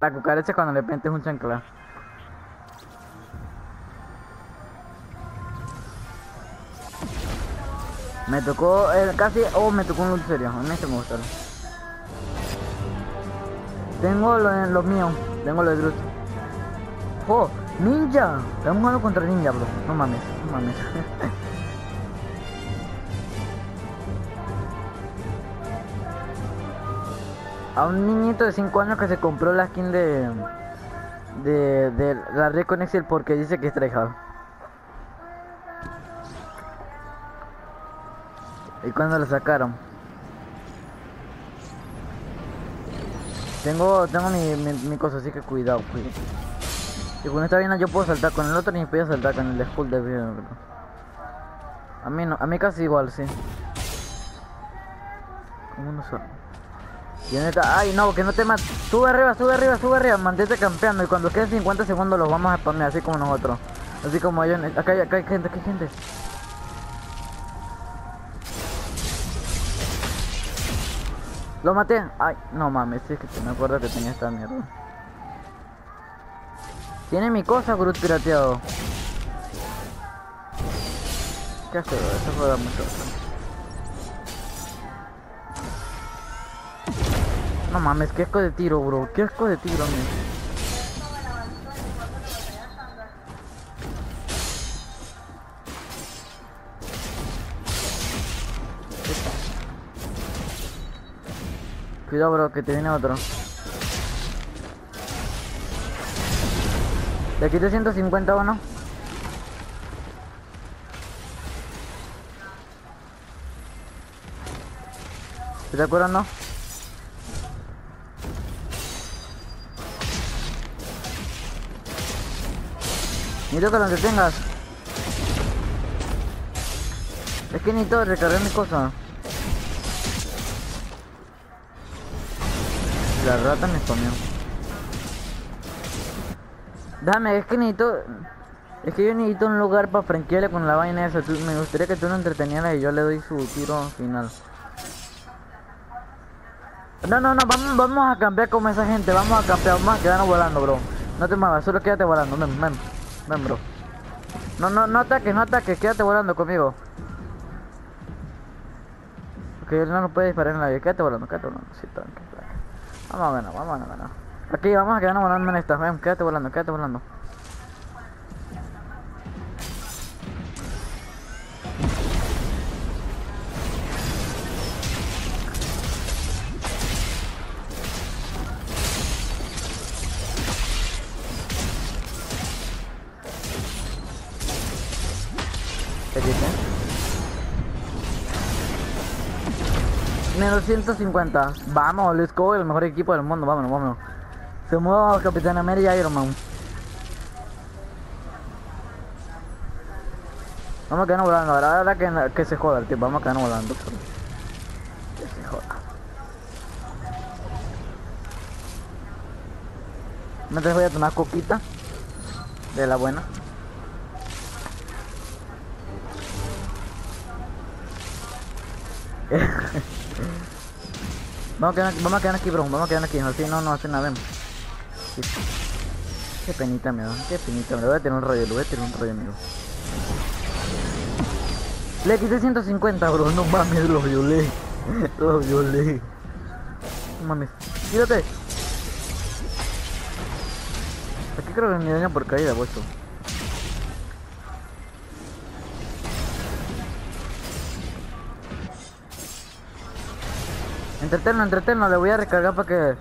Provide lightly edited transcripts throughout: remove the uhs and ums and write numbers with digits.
La cucaracha cuando le pentes un chancla. Me tocó casi... Oh, me tocó un loot serio. A mí este me gustaron. Tengo lo mío. Tengo lo de Groot. ¡Oh! ¡Ninja! Estamos jugando contra ninja, bro. No mames, no mames. A un niñito de 5 años que se compró la skin de la Recon Excel porque dice que es tryhard. ¿Y cuando la sacaron? Tengo mi cosa, así que cuidado, cuidado. Y con esta vaina yo puedo saltar, con el otro ni puedo saltar, con el de Skull de video. A mí no, a mí casi igual, sí. ¿Cómo no son? Y en esta, ay no, que no te mates. Sube arriba, sube arriba, sube arriba, mantente campeando. Y cuando queden 50 segundos los vamos a spamear, así como nosotros. Así como ellos. Acá hay gente, acá hay gente. Lo maté. Ay, no mames, sí, es que me acuerdo que tenía esta mierda. Tiene mi cosa, Groot pirateado. ¿Qué hace, bro? Eso juega mucho. No mames, qué asco de tiro, bro. Qué asco de tiro, man. Cuidado, bro, que te viene otro. Le quité 150 o no. ¿Te acuerdas, no? Necesito que lo entretengas. Es que necesito recargar mi cosa. La rata me comió. Dame, es que necesito... Es que yo necesito un lugar para franquearle con la vaina esa. Me gustaría que tú lo entretenieras y yo le doy su tiro final. No, vamos a campear como esa gente. Vamos a campear, vamos a quedarnos volando, bro. No te muevas, solo quédate volando. Ven, bro. No ataques, quédate volando conmigo. Porque él no nos puede disparar en la vida. Quédate volando. Sí, tranqui. Vamos a ganar. Aquí, vamos a quedarnos volando en esta. Ven, quédate volando. ¿Qué dice? Menos 150. Vamos, let's go, el mejor equipo del mundo. Vámonos. Se mueve Capitán América y Iron Man. Vamos a quedarnos volando. Ahora que se joda el tío. Vamos a quedarnos volando. Que se joda. Mientras voy a tomar coquita. De la buena. Vamos a quedar aquí, bro. Así no hace nada. Ven. Sí. Qué penita me da. Voy a tener un rollo, amigo. Le quité 150, bro. No mames, lo violé. No mames. Quítate. Aquí creo que me daño por caída, puesto. Entretenlo, le voy a recargar para que...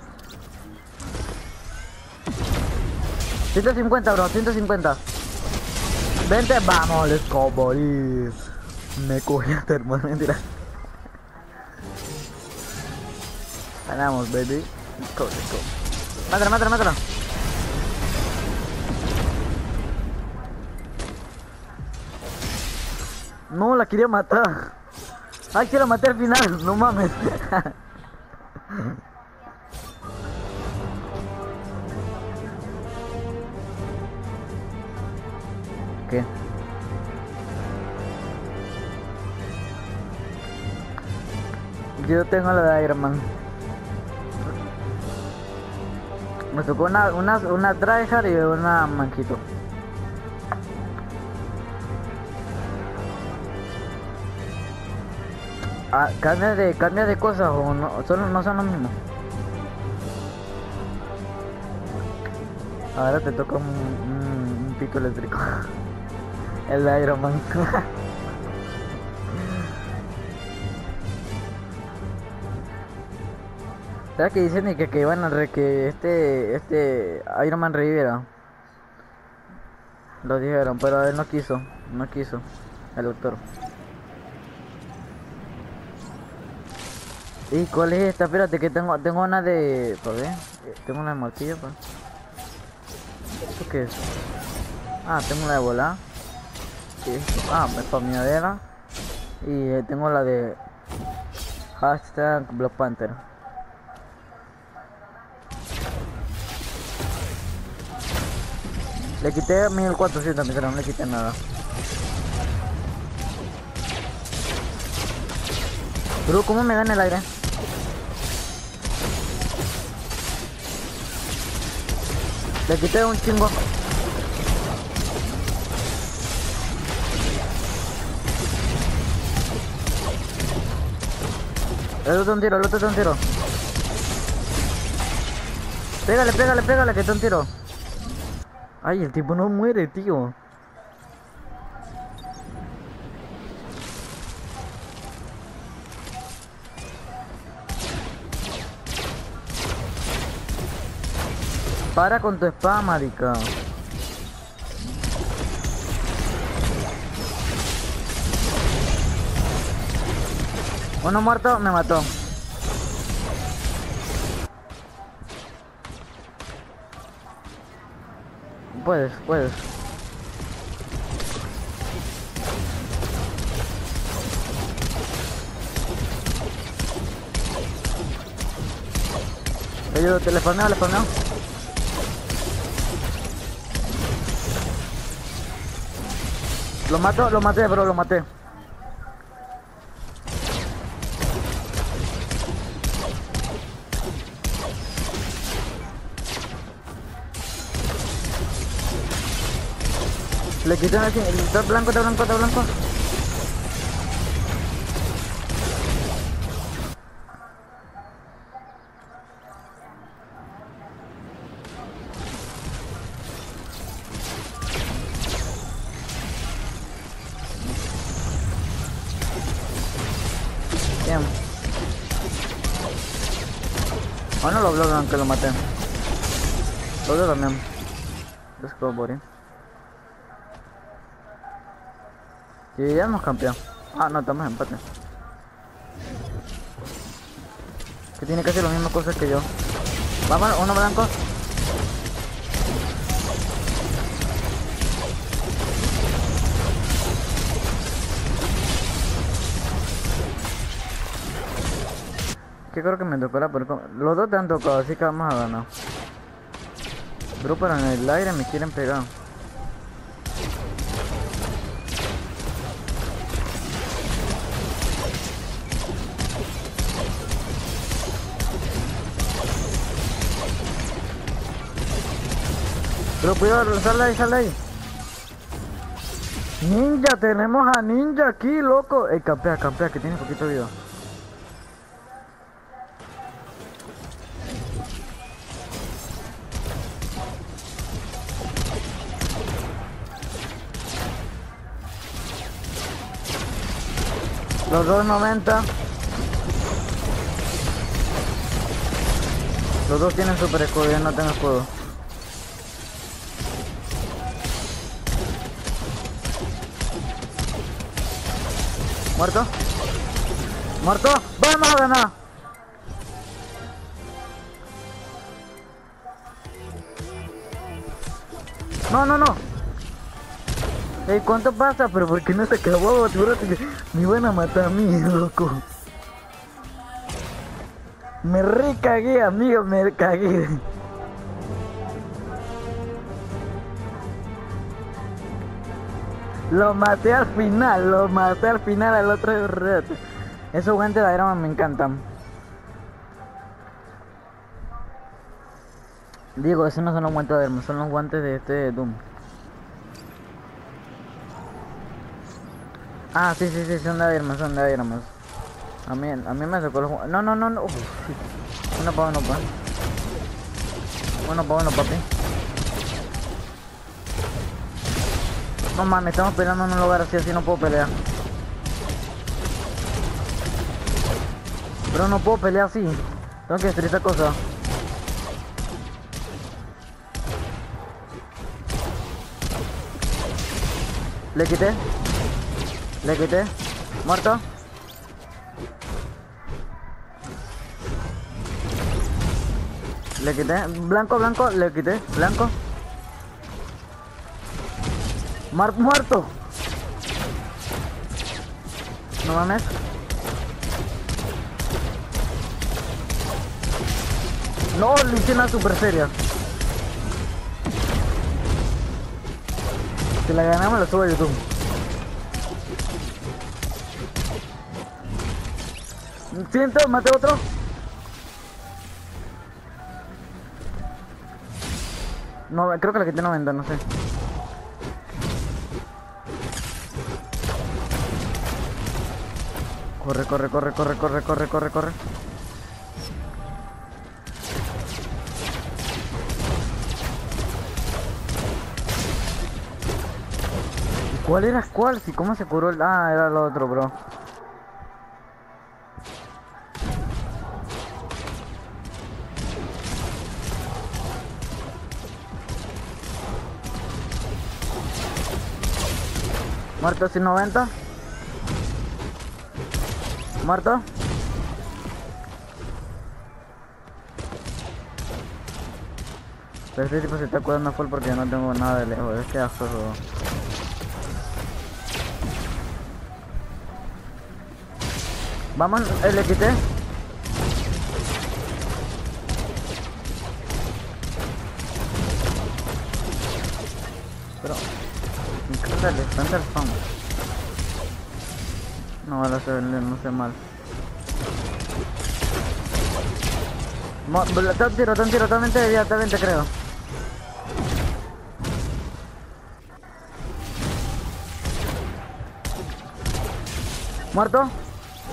150, bro, 150. Vente, vamos, let's go, boys. Me cogí a hermano, mentira. Ganamos, baby. Let's go. Mátala. No, la quería matar. Ay, que la maté al final, no mames. ¿Qué? Yo tengo la de Iron Man. Me tocó una tryhard y una manquito. Ah, cambia de cosas o no, solo no son los mismos. Ahora te toca un pito eléctrico. El de Iron Man. ¿Sabes que dicen que iban que este Iron Man reviviera? Lo dijeron, pero él no quiso, el doctor. ¿Y cuál es esta? Espérate que tengo una de... ¿Para ver? Tengo una de martillo, pa. ¿Esto qué es? Ah, tengo una de volar. ¿Qué es esto? Ah, es para mi madera. Y tengo la de... Hashtag Black Panther. Le quité 1400, no le quité nada. Pero ¿cómo me da en el aire? Le quité un chingo. El otro un tiro, el otro te un tiro. Pégale, pégale, pégale, que te un tiro. Ay, el tipo no muere, tío. Para con tu espada, marica. Uno muerto, me mató. Puedes. Te ayudo, le spameo. Lo maté, bro, lo maté. Le quité el está blanco. Bien. Bueno, lo bloquean que lo maté. Todo también. Let's go, buddy. Y ya hemos campeón. Ah, no, estamos en empate. Que tiene casi las mismas cosas que yo. Vamos, uno blanco. Que creo que me tocó los dos te han tocado, así que vamos a ganar. Bro, pero en el aire me quieren pegar. Pero cuidado, sal de ahí. Ninja, tenemos a Ninja aquí, loco. Campea, que tiene poquito de vida. Los 290. Los dos tienen super escudo, yo no tengo escudo. ¿Muerto? ¡Vamos a ganar! No. Ey, ¿cuánto pasa? Pero ¿por qué no se acabó? Seguro que me iban a matar a mí, loco. Me recagué, amigo, me cagué. Lo maté al final al otro red. Esos guantes de Iron Man me encantan. Digo, esos no son los guantes de armas, son los guantes de este Doom. Ah, sí, sí, sí, son de armas, son de armas. A mí me sacó los guantes. No, no, no, no. Uf, uno pa' uno, pa. Uno pa' uno, papi. No mames, estamos peleando en un lugar así, así no puedo pelear. Pero no puedo pelear así. Tengo que destruir esta cosa. Le quité. Le quité. Muerto. Le quité. Blanco, blanco. Le quité. Blanco. Muerto. No mames. No, le hice una super seria. Si la ganamos la subo a YouTube. Siento, maté otro. No, creo que le quité 90, no sé. Corre, corre, corre, corre, corre, corre, corre, corre. ¿Cuál era cuál? Si cómo se curó el... Ah, era el otro, bro. Muerto sin 90. Muerto. Pero este tipo se está curando full porque no tengo nada de lejos. Es que asco. Vamos, le quité. Pero... Dale, frente al spawn. No vale hacer, no sé mal. Te un tiro, te creo. ¿Muerto?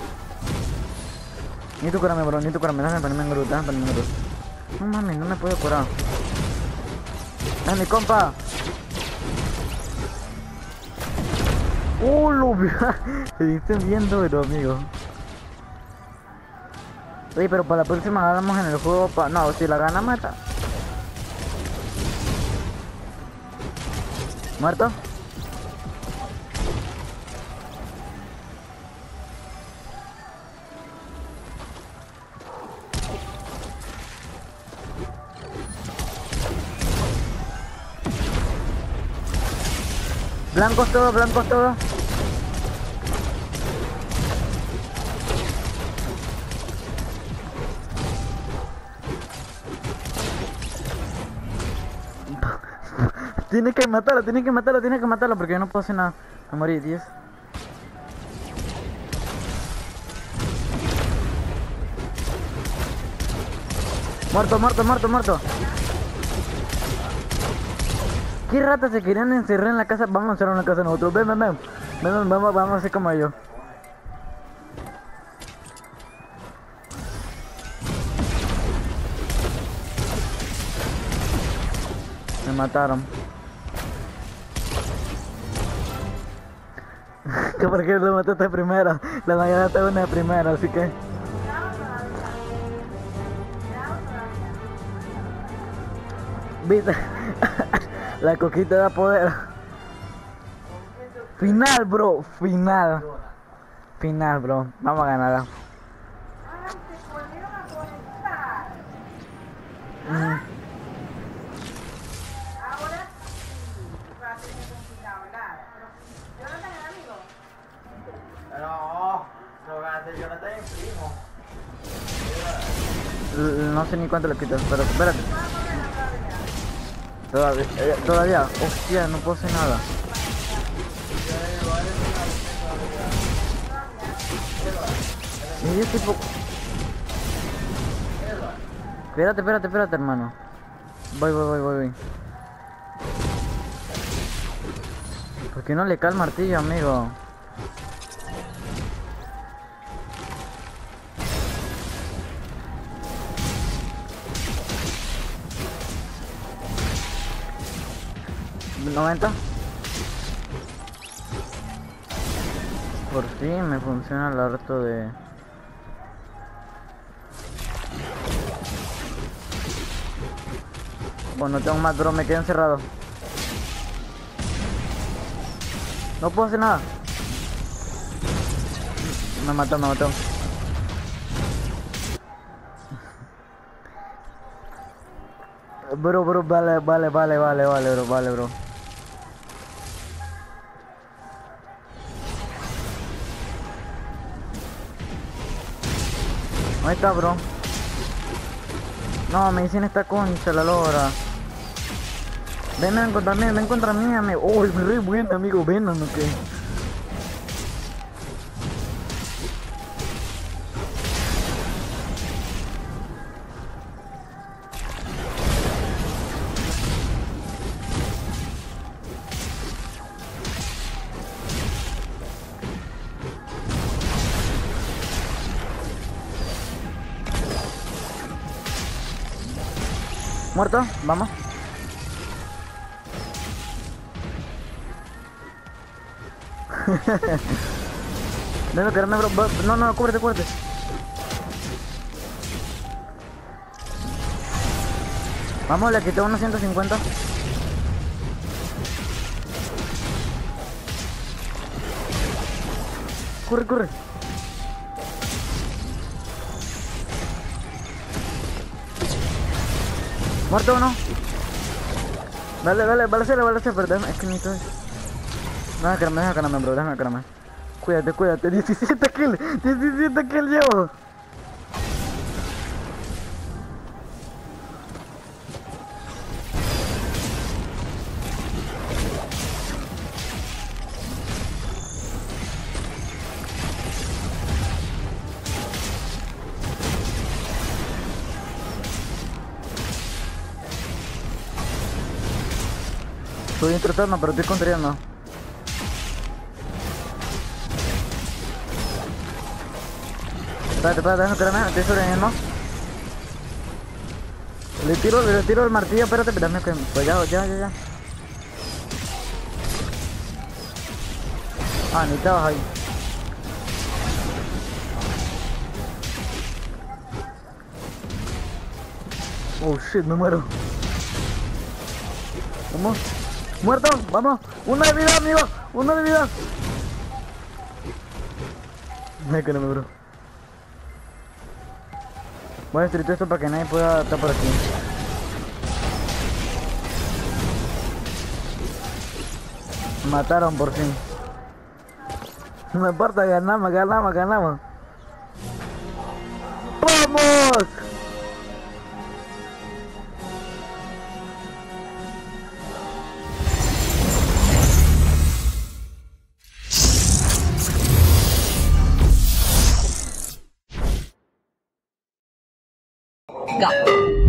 Ni tu curarme, bro, ni tu curarme, déjame ponerme en grupo, déjame ponerme en grupo. No mames, no me puedo curar. Es mi compa. Lo vi. Se viste bien duro, amigo. Oye, pero para la próxima ganamos en el juego. No, si la gana mata. ¿Muerto? Blancos todos, blancos todos. Tiene que matarlo, tiene que matarlo, tiene que matarlo porque yo no puedo hacer nada. Me morí, 10. Muerto, muerto, muerto, muerto. ¿Qué ratas se querían encerrar en la casa? Vamos a encerrar en la casa nosotros. Ven, ven, ven. Ven, vamos a hacer como ellos. Me mataron. Que por qué lo mataste primero. La mañana está una de primero, así que... ¿Viste? La coquita da poder. Final, bro. Final. Final, bro. Vamos a ganarla. No sé ni cuánto le quitas, pero espérate. Todavía. Hostia, no puedo hacer nada. Y yo tipo... Espérate, hermano. Voy. ¿Por qué no le cae el martillo, amigo? ¿90? Por fin me funciona el harto de... Bueno, no tengo más, bro, me quedé encerrado. No puedo hacer nada. Me mató. Bro, vale, bro. Ahí está, bro. No, medicina esta concha, la lora. Ven contra mí, amigo. Oh, es re bueno, amigo. Ven, ¿no qué? ¿Muerto? Vamos. Debe quedarme, bro. No, cúbrete. Vamos, le quité unos 150. Corre. Muerto uno. Dale, balacera, pero es que necesito eso. Déjame quedarme, bro, déjame quedarme. Cuídate, 17 kills llevo. Estoy intentando, pero estoy contrariando. Espérate, déjame quedarme, estoy sobreviviendo. Le tiro el martillo, espérate, que... Pues ya. Ah, ni estabas ahí. Oh shit, me muero. Vamos. Muerto, vamos. Una de vida, amigo. Una de vida. Que no me bro. Voy a destruir esto para que nadie pueda estar por aquí. Mataron por fin. No importa, ganamos. ¡Vamos! Go.